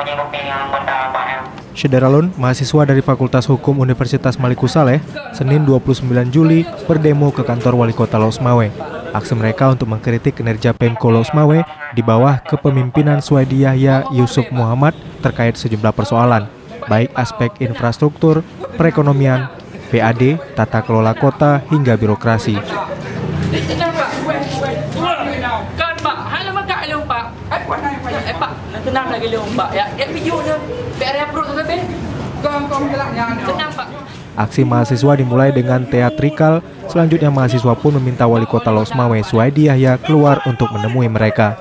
Syederalun, mahasiswa dari Fakultas Hukum Universitas Maliku Saleh, Senin 29 Juli berdemo ke kantor Wali Kota Losmawe. Aksi mereka untuk mengkritik kinerja Pemko Losmawe di bawah kepemimpinan Suwaidi Yahya Yusuf Muhammad terkait sejumlah persoalan, baik aspek infrastruktur, perekonomian, PAD, tata kelola kota, hingga birokrasi. Aksi mahasiswa dimulai dengan teatrikal, selanjutnya mahasiswa pun meminta Wali Kota Losmawe Suwaidi Yahya keluar untuk menemui mereka.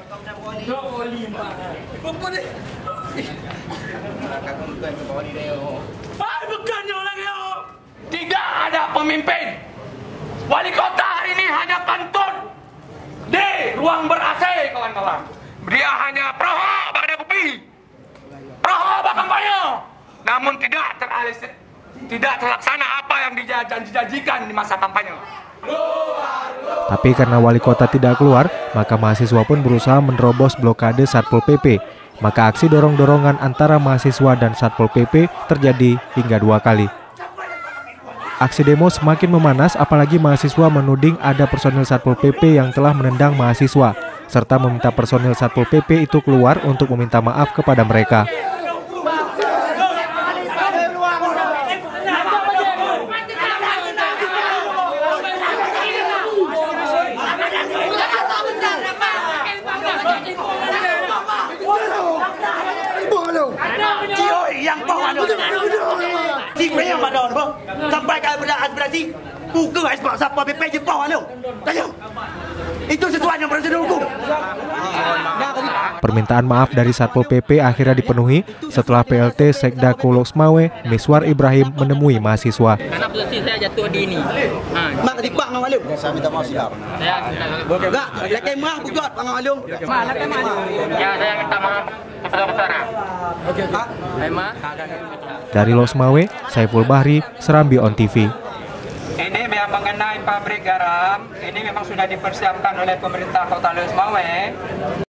Tidak ada pemimpin. Wali kota hari ini hanya kantun di ruang ber-AC, kawan-kawan. Dia hanya proho pada kopi, proho kampanye, namun tidak terlaksana apa yang dijanjikan di masa kampanye. Tapi karena wali kota tidak keluar, maka mahasiswa pun berusaha menerobos blokade Satpol PP. Maka aksi dorong-dorongan antara mahasiswa dan Satpol PP terjadi hingga 2 kali. Aksi demo semakin memanas, apalagi mahasiswa menuding ada personil Satpol PP yang telah menendang mahasiswa, serta meminta personil Satpol PP itu keluar untuk meminta maaf kepada mereka. Sampai ke aspirasi buka sebab siapa PP je bawah tu. Tanya. Itu sesuai dengan prosedur hukum. Permintaan maaf dari Satpol PP akhirnya dipenuhi setelah PLT Sekda Losmawe Miswar Ibrahim menemui mahasiswa. Karena posisi saya jatuh di ini. Mak dibak dengan Walum. Saya minta maaf siap. Saya Enggak, lekai mah buat dengan Walum. mana ke mana? Ya, saya minta maaf sebesar-besar. Okey, Pak. Dari Losmawe, Saiful Bahri, Serambi On TV. Ini memang mengenai pabrik garam, ini memang sudah dipersiapkan oleh pemerintah Kota Losmawe.